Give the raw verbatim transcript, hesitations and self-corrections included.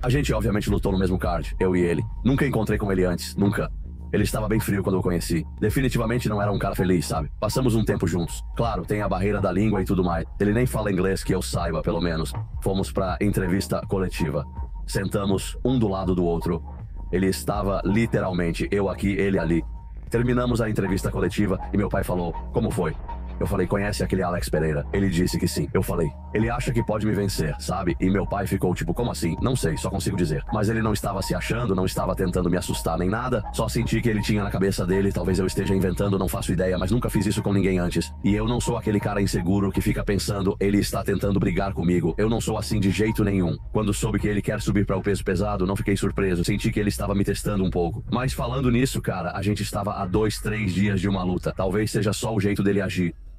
A gente obviamente lutou no mesmo card, eu e ele. Nunca encontrei com ele antes, nunca. Ele estava bem frio quando eu conheci. Definitivamente não era um cara feliz, sabe? Passamos um tempo juntos. Claro, tem a barreira da língua e tudo mais. Ele nem fala inglês que eu saiba, pelo menos. Fomos pra entrevista coletiva. Sentamos um do lado do outro. Ele estava literalmente, eu aqui, ele ali. Terminamos a entrevista coletiva e meu pai falou, como foi? Eu falei, conhece aquele Alex Pereira? Ele disse que sim. Eu falei, ele acha que pode me vencer, sabe? E meu pai ficou tipo, como assim? Não sei, só consigo dizer. Mas ele não estava se achando, não estava tentando me assustar nem nada. Só senti que ele tinha na cabeça dele, talvez eu esteja inventando, não faço ideia, mas nunca fiz isso com ninguém antes. E eu não sou aquele cara inseguro que fica pensando, ele está tentando brigar comigo. Eu não sou assim de jeito nenhum. Quando soube que ele quer subir para o peso pesado, não fiquei surpreso. Senti que ele estava me testando um pouco. Mas falando nisso, cara, a gente estava há dois, três dias de uma luta. Talvez seja só o jeito dele agir.